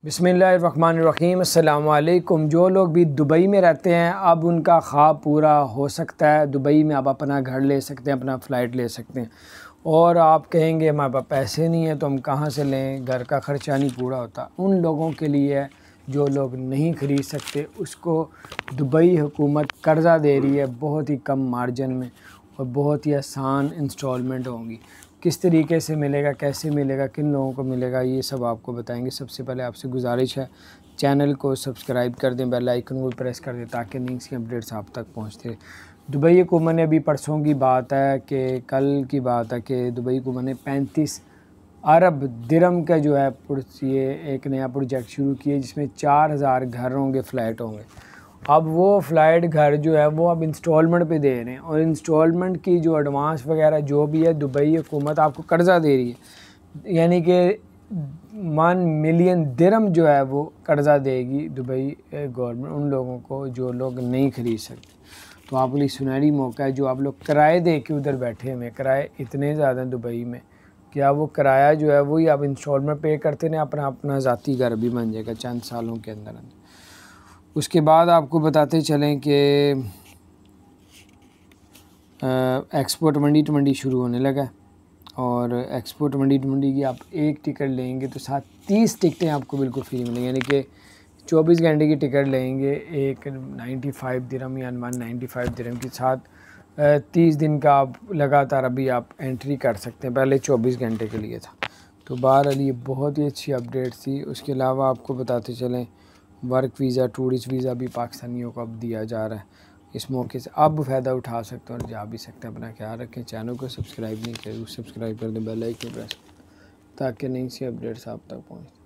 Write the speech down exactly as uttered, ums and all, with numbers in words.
बिस्मिल्लाहिर्रहमानिर्रहीम। अस्सलाम वालेकुम। जो लोग भी दुबई में रहते हैं अब उनका ख्वाब पूरा हो सकता है। दुबई में आप अपना घर ले सकते हैं, अपना फ़्लाइट ले सकते हैं। और आप कहेंगे हमारे पास पैसे नहीं है तो हम कहाँ से लें, घर का ख़र्चा नहीं पूरा होता। उन लोगों के लिए जो लोग नहीं ख़रीद सकते उसको दुबई हुकूमत कर्ज़ा दे रही है बहुत ही कम मार्जिन में और बहुत ही आसान इंस्टॉलमेंट होंगी। किस तरीके से मिलेगा, कैसे मिलेगा, किन लोगों को मिलेगा, ये सब आपको बताएंगे। सबसे पहले आपसे गुजारिश है चैनल को सब्सक्राइब कर दें, बेल आइकन को प्रेस कर दें ताकि नई सी अपडेट्स आप तक पहुंचते रहे। दुबई हुकूमत ने अभी परसों की बात है कि कल की बात है कि दुबई हुकूमत ने पैंतीस अरब दिरहम का जो है ये एक नया प्रोजेक्ट शुरू किया जिसमें चार हज़ार घर होंगे, फ़्लैट होंगे। अब वो फ़्लाइट घर जो है वो अब इंस्टॉलमेंट पे दे रहे हैं और इंस्टॉलमेंट की जो एडवांस वगैरह जो भी है दुबई हुकूमत आपको कर्ज़ा दे रही है, यानी कि वन मिलियन दिरहम जो है वो कर्ज़ा देगी दुबई गवर्नमेंट उन लोगों को जो लोग नहीं ख़रीद सकते। तो आपके लिए सुनहरी मौका है। जो आप लोग किराए दे के उधर बैठे हुए, किराए इतने ज़्यादा दुबई में कि आप वो किराया जो है वही आप इंस्टॉलमेंट पे करते हैं, अपना अपना ज़ाती घर भी बन जाएगा चंद सालों के अंदर अंदर। उसके बाद आपको बताते चलें कि एक्सपोर्ट मंडी ट्वेंटी शुरू होने लगा और एक्सपोर्ट मंडी ट्वेंटी की आप एक टिकट लेंगे तो साथ तीस टिकटें आपको बिल्कुल फ्री मिलेंगी, यानी कि चौबीस घंटे की टिकट लेंगे एक नाइन्टी फाइव दिरहम या वन नाइन्टी फाइव दिरहम के साथ तीस दिन का आप लगातार अभी आप एंट्री कर सकते हैं। पहले चौबीस घंटे के लिए था। तो बहरहाल ये बहुत ही अच्छी अपडेट थी। उसके अलावा आपको बताते चलें वर्क वीज़ा, टूरिस्ट वीज़ा भी पाकिस्तानियों को अब दिया जा रहा है। इस मौके से अब फ़ायदा उठा सकते हैं और जा भी सकते हैं। अपना ख्याल रखें। चैनल को सब्सक्राइब नहीं किया तो सब्सक्राइब कर दें, बेल आइकन प्रेस ताकि नई सी अपडेट्स आप तक पहुँचें।